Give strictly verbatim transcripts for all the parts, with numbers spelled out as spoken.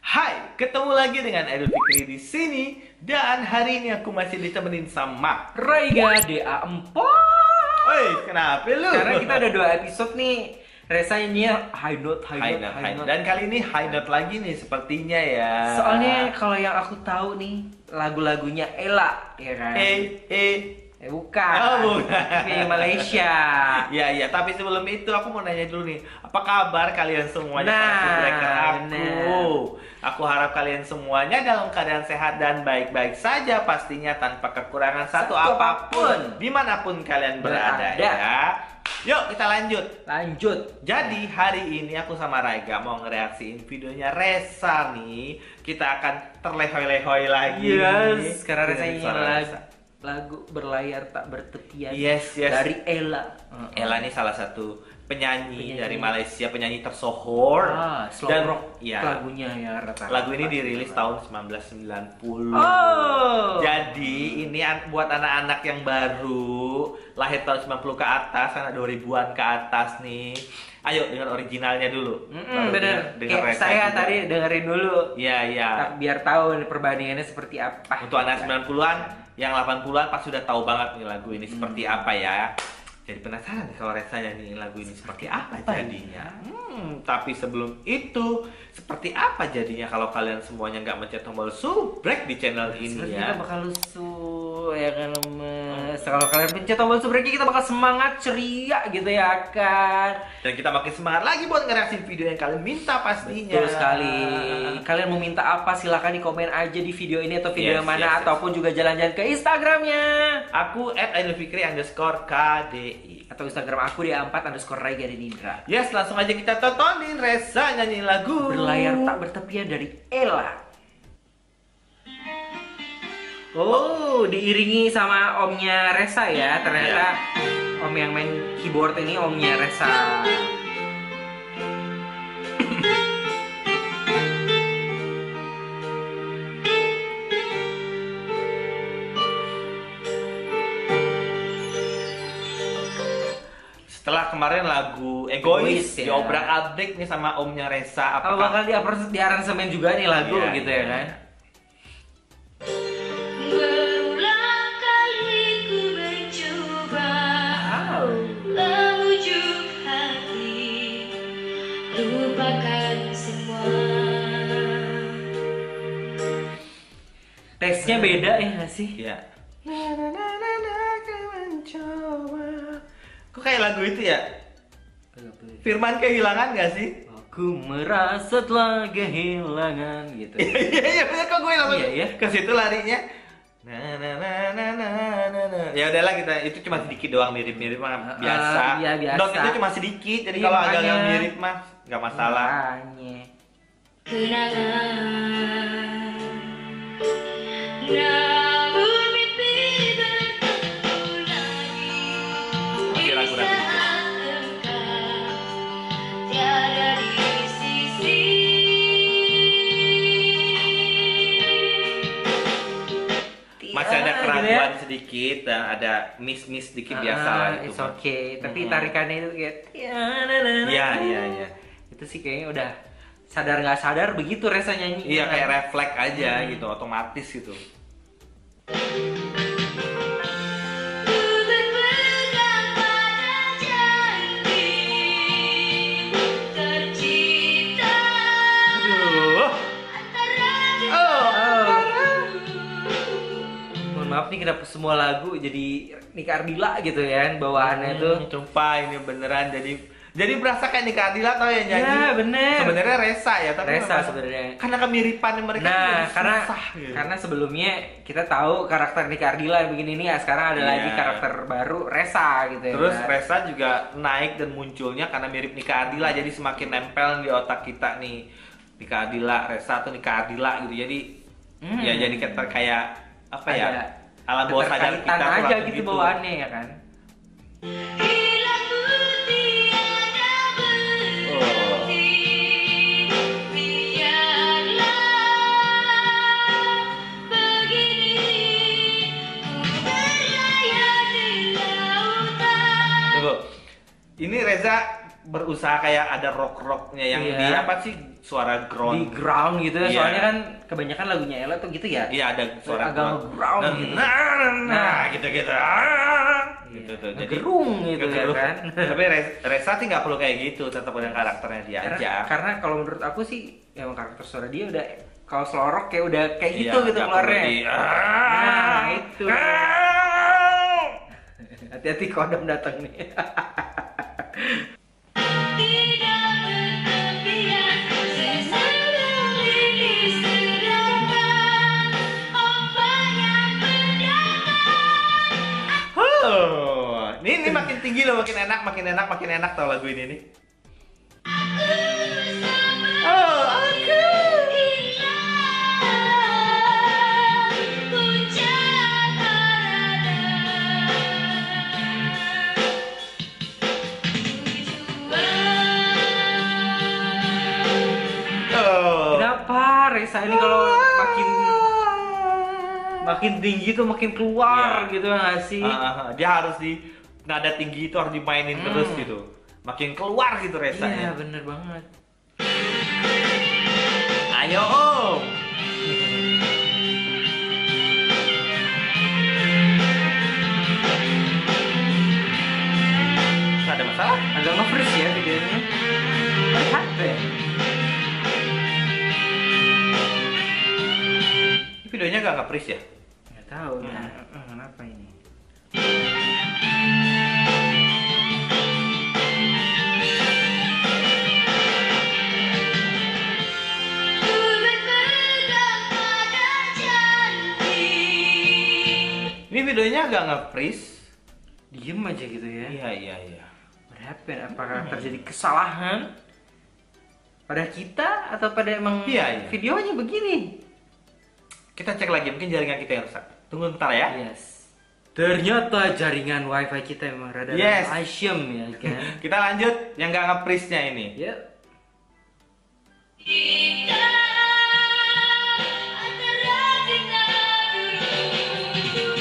Hai, ketemu lagi dengan Edo Fikri di sini dan hari ini aku masih ditemenin sama Raiga D A empat. Oi, kenapa lu? Karena kita ada dua episode nih. Resa ini high note, high, High note, note, high high note. note. Dan kali ini high note lagi nih sepertinya ya. Soalnya kalau yang aku tahu nih lagu-lagunya Ella, ya kan? Eh, eh. Eh bukan. Oh, bukan. Ini Malaysia. Ya, ya, tapi sebelum itu aku mau nanya dulu nih, apa kabar kalian semuanya? Nah, para subscriber aku. bener. Aku harap kalian semuanya dalam keadaan sehat dan baik-baik saja pastinya tanpa kekurangan satu, Satu apapun, apapun. dimanapun kalian berada, Berada. ya. Yuk kita lanjut. Lanjut. Jadi hari ini aku sama Raiga mau ngereaksiin videonya Resa nih. Kita akan terlehoi-lehoi lagi. nih. Yes, karena Resa Dengan ini suara lagu, Resa. lagu berlayar tak bertepian. Yes, yes. Dari Ella. Ella ini salah satu penyanyi, Penyanyi. dari Malaysia, penyanyi tersohor. Ah, slow dan rock ya, lagunya ya rata-rata. lagu ini dirilis tahun seribu sembilan ratus sembilan puluh. Oh. Jadi ini an- buat anak-anak yang baru lahir tahun sembilan puluh ke atas, anak dua ribuan ke atas nih. Ayo dengar originalnya dulu. Mm-mm, Baru bener. dengar- dengar Kayak Resa saya juga. tadi dengerin dulu. Iya, iya. Tak- biar tahu nih perbandingannya seperti apa. Untuk anak sembilan puluhan, yang delapan puluhan pas sudah tahu banget nih lagu ini seperti Hmm. apa ya. Jadi penasaran nih kalau Resa nyanyiin lagu ini seperti apa Apa jadinya. ya? Hmm, tapi sebelum itu, seperti apa jadinya kalau kalian semuanya nggak mencet tombol subrek di channel ini Seperti ya? kita bakal lusu ya kan lemes. Kalau kalian pencet tombol subscribe kita bakal semangat ceria gitu ya kan. Dan kita makin semangat lagi buat ngereaksi video yang kalian minta pastinya. Betul sekali. Kalian mau minta apa silahkan di komen aja di video ini atau video Yes, yang mana yes, yes. ataupun juga jalan-jalan ke Instagramnya Aku at Fikri underscore K D I. atau Instagram aku di A empat underscore Raiga Dinindra. Yes, langsung aja kita tontonin Resa nyanyiin lagu Berlayar tak bertepian dari Ella. Oh, diiringi sama omnya Resa ya. Ternyata om yang main keyboard ini omnya Resa. Setelah kemarin lagu Egois, Egois, ya. diobrak-abrik nih sama omnya Resa. Apa bakal di, di aransemen juga nih lagu Iya, gitu iya. ya kan? Berulang kali ku mencoba Wow. memujuk hati, lupakan semua. Teksnya beda ya nggak sih? Iya. Kok kayak lagu itu ya? Firman kehilangan gak sih? Aku merasa telah kehilangan gitu. Iya, iya, bener kok gue langsung Iya, iya. ke situ larinya. Nah, nah, nah, nah, nah, nah, nah. Ya udahlah kita itu cuma sedikit doang mirip-mirip mah Ah, biasa. iya, biasa. Dot itu cuma sedikit, jadi Iya, kalau makanya. agak-agak mirip mah nggak masalah. Makanya. Kenangan, namun mimpi bertemu lagi. Masih ragu-ragu. Di saat engkau tiada di sisi. Masih ada Iya, keraguan gitu ya. sedikit dan ada miss-miss sedikit Ah, biasa lah itu. It's okay. Tapi Mm-mm. tarikannya itu kayak tiana-na-na. Iya, iya, iya. Itu sih kayaknya udah sadar nggak sadar begitu Resa nyanyi. Iya kayak refleks aja Hmm. gitu, otomatis gitu. Ku berpegang pada janji tercipta Aduh. antara Oh. Mohon maaf nih kenapa semua lagu jadi Nika Ardila gitu ya bawaannya tuh. Hmm, sumpah ini beneran jadi jadi berasa kayak Nika Ardila tau ya nyanyi. Iya, bener. Sebenarnya Resa ya, tapi Resa memang- sebenarnya. Karena kemiripan mereka tuh Nah, jadi karena susah, gitu. karena sebelumnya kita tahu karakter Nika Ardila yang begini nih, ya sekarang ada Iya. lagi karakter baru Resa gitu ya. Terus kan? Resa juga naik dan munculnya karena mirip Nika Ardila, jadi semakin nempel di otak kita nih. Nika Ardila, Resa atau Nika Ardila gitu. Jadi Hmm. ya jadi kita kayak apa ya? Ada Alam bawah sadar kita keterkaitan tuh aja langsung gitu bawaannya ya kan. bila ku tiada berhenti, biarlah begini ku berlayar di lautan. Tunggu. Ini Reza berusaha kayak ada rock-rocknya yang Iya. di apa sih suara di ground. ground gitu ya. Iya. Soalnya kan kebanyakan lagunya Ella tuh gitu ya. Iya ada suara agak ground Nah, gitu. Nah, nah, Nah. gitu-gitu. Ah, gitu tuh. Jadi Gerung gitu ya ngegerung. kan. Tapi Re- Resa sih nggak perlu kayak gitu, tetap dengan karakternya dia Karena, aja. karena kalau menurut aku sih emang karakter suara dia udah kalau selorok kayak udah kayak Iya, gitu gitu nggak keluarnya. perlu di- Nah, itu. Ah. Hati-hati kodam datang nih. Tidak bertepian seseorang ini sedangkan ombak yang mendatang. Huh. Ini, ini makin tinggi loh, makin enak, makin enak, makin enak tau lagu ini nih. Oh, aku. Oh. Kenapa Resa ini kalau makin makin tinggi tuh makin keluar Iya. gitu nggak sih? Ah, dia harus di nada tinggi itu harus dimainin Hmm. terus gitu. Makin keluar gitu Iya Resanya. bener banget. Ayo Om. Nggak ada masalah? Agak nge-freeze ya videonya. Lihat deh. Ini videonya nggak nge-freeze ya? Nggak tahu Hmm. nah, eh, kenapa ini? Ku berpegang pada janji. Ini videonya nggak nge-freeze? Diem aja gitu ya. Iya iya iya. What happened? Apakah terjadi kesalahan pada kita atau pada emang Iya, iya. videonya begini? Kita cek lagi, mungkin jaringan kita yang rusak. Tunggu bentar ya. Yes. Ternyata jaringan wifi kita memang rada Yes. asyem ya kan. Kita lanjut yang nggak nge-freeze-nya ini. Ya. Kita antara kita dulu.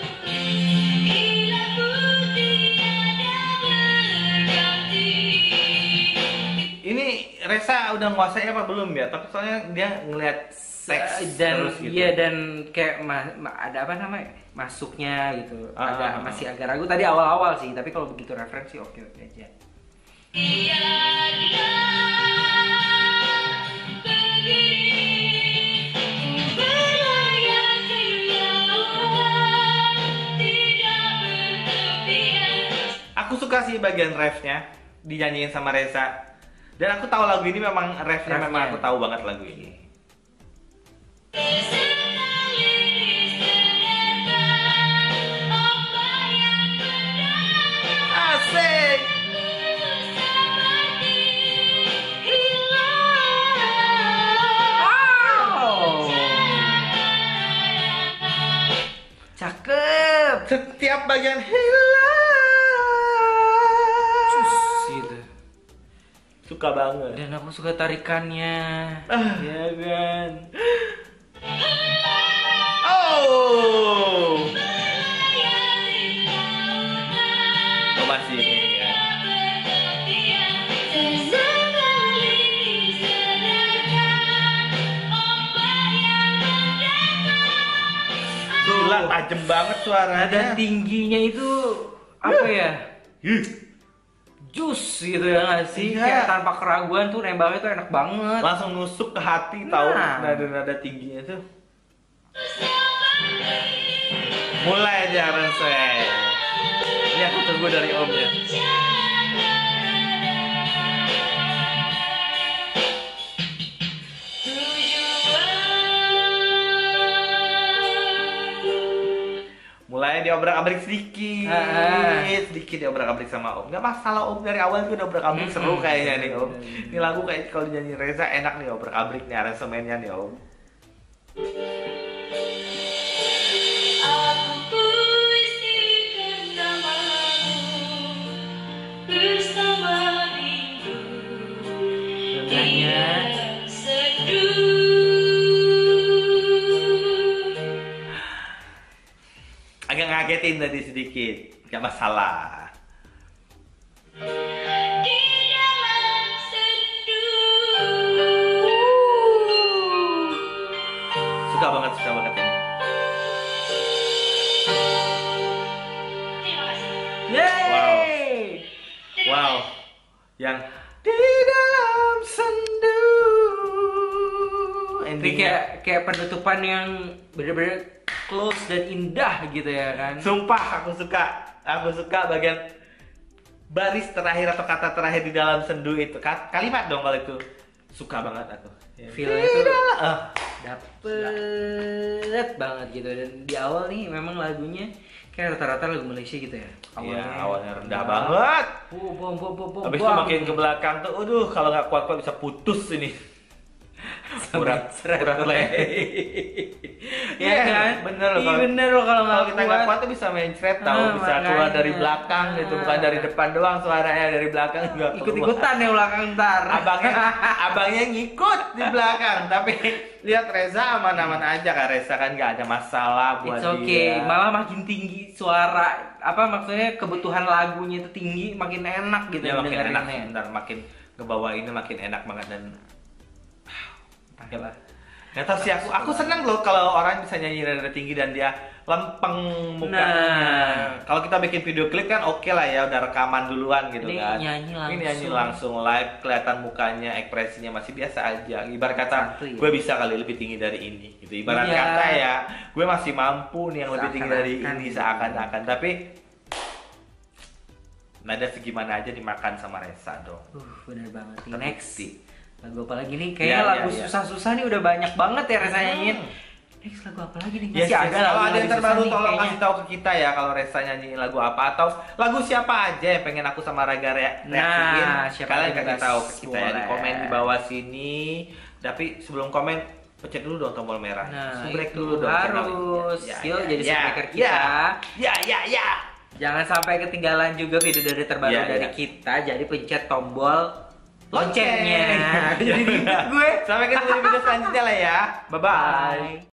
Bila putih ada berganti. Ini Resa udah nguasai apa belum ya? Tapi soalnya dia ngeliat seks dan terus gitu. iya dan kayak ma- ma- ada apa namanya masuknya gitu Ah, agak ah, ah. masih agak ragu tadi awal-awal sih tapi kalau begitu referensi oke oke aja. Dia dia begini berlayar di lautan tidak bertepian. Aku suka sih bagian refnya dinyanyiin sama Reza. Dan aku tahu lagu ini memang refnya Refnya. memang aku tahu banget lagu ini. Senang ini sedangkan ombak yang mendatang. Asik. Seperti hilang. Wow. Cakep. Setiap bagian hilang. Gitu. Suka banget. Dan aku suka tarikannya. Ah. Ya kan. Oh. Berlayar di lautan. Oh masih ini ya. Sesekali disadarkan ombak yang mendatang. Gila tajem banget suaranya. Nada tingginya itu apa ya? Ih, Jus gitu ya nggak sih? Iya. Kayak tanpa keraguan tuh nembaknya tuh enak banget. langsung nusuk ke hati tahu Nah. nada-nada tingginya tuh. Mulai aja Rense. Ini aku tunggu dari Omnya. Mulai diobrak-abrik sedikit, Ah. sedikit diobrak-abrik sama Om. Gak masalah Om, dari awal itu udah obrak-abrik seru Mm-mm. kayaknya nih Om. Bener-bener. Ini lagu kayak kalau nyanyi Reza enak nih obrak-abrik nih aransemennya nih Om. Aku puisikan namamu bersama rindu. Nadanya. Tidak seduh. Agak ngagetin tadi sedikit, gak masalah. Di dalam sendu. suka banget, suka banget ini. Terima kasih. Yeay! Wow, yang di dalam sendu. Ini Endingnya kayak kayak penutupan yang bener-bener close dan indah gitu ya kan. sumpah aku suka, aku suka bagian baris terakhir atau kata terakhir di dalam sendu itu. Ka- Kalimat dong kalau itu. Suka banget aku. Feel-nya Di tuh dalam- ah. dapet banget gitu. Dan di awal nih memang lagunya kayak rata-rata lagu Malaysia gitu ya. Iya, awalnya rendah banget. Bom, bom, bom, bom, bom, Habis itu bom. makin ke belakang tuh, aduh kalau nggak kuat-kuat bisa putus ini. Urat, urat leher. Iya kan? Bener loh. Iya Kalau- bener loh kalau Kalau nggak kita nggak kuat tuh bisa mencret tahu, Ah, bisa keluar makanya. dari belakang gitu, bukan dari depan doang suaranya, dari belakang juga keluar. ikut-ikutan ya belakang ntar. Abangnya, abangnya ngikut di belakang, tapi lihat Reza aman-aman aja kan. Reza kan nggak ada masalah buat It's okay, dia. malah makin tinggi suara apa maksudnya kebutuhan lagunya itu tinggi makin enak gitu Ya makin enak, dengerinnya. bentar makin ngebawa ini makin enak banget dan Oke lah. nggak tahu sih aku, aku seneng loh kalau orang bisa nyanyi nada tinggi dan dia lempeng mukanya. Nah. Kalau kita bikin video klip kan oke lah ya, udah rekaman duluan gitu Ini kan. nyanyi Ini nyanyi langsung. langsung live, kelihatan mukanya, ekspresinya masih biasa aja. Ibarat kata, Santuy ya. gue bisa kali lebih tinggi dari ini. Gitu. Ibarat Iya. kata ya, gue masih mampu nih yang lebih tinggi dari Seakan-akan ini gitu. seakan-akan. Tapi nada segimana aja dimakan sama Reza dong. Uh, bener banget. nih. Terbukti. Next. Lagu apa lagi nih? Kayaknya Ya, lagu ya, ya. susah-susah nih udah banyak banget ya Reza nyanyiin. Hmm. Next lagu apa lagi nih? Yes, Masih yes. ada Kalau lagu ada yang susah terbaru nih tolong kayaknya. kasih tahu ke kita ya kalau Reza nyanyiin lagu apa atau lagu siapa aja yang pengen aku sama Raga rea- reaksiin. Nah, siapa Kalian aja kasih bebas. tahu ke kita ya di Boleh. komen di bawah sini. Tapi sebelum komen pencet dulu dong tombol merah. Nah, Subrek itu dulu dong channel ini. harus. Yuk, jadi ya, subbreaker ya, kita. Ya, ya, ya. Jangan sampai ketinggalan juga video dari terbaru Iya, dari iya. kita. Jadi pencet tombol Lonceng. loncengnya. Jadi ribet gue. Sampai ketemu di video selanjutnya lah ya. Bye bye. Bye.